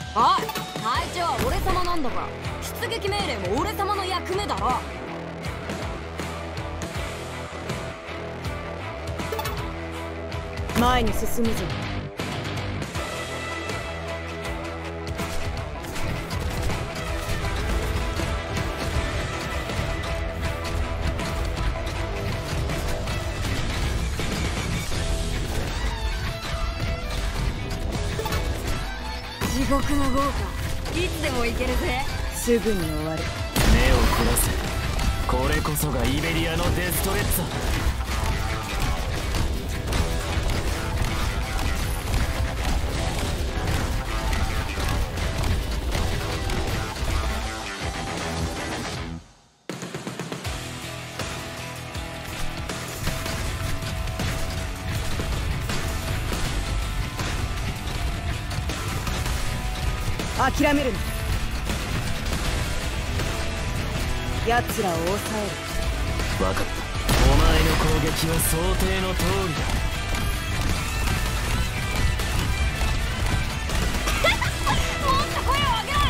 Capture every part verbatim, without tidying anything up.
おい、隊長は俺様なんだから出撃命令も俺様の役目だろ。前に進むぞ。地獄の豪華、いつでも行けるぜ。すぐに終わる。 目を凝らせ。これこそがイベリアのデストレッツァ。 諦めるな。奴らを抑える。 分かった。お前の攻撃は想定の通りだ。もっと声を上げろ。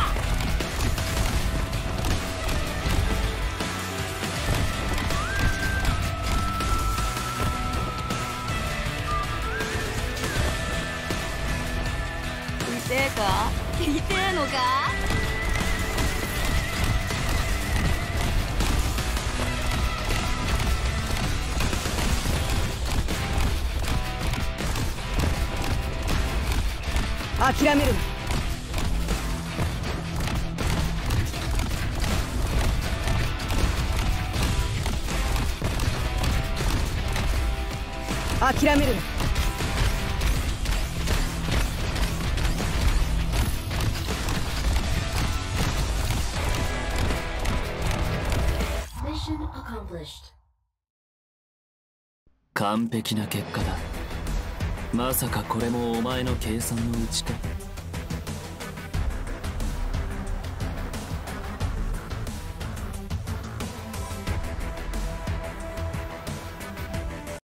痛えか？痛えのか？諦めるな。諦めるな。完璧な結果だ。まさかこれもお前の計算のうちか。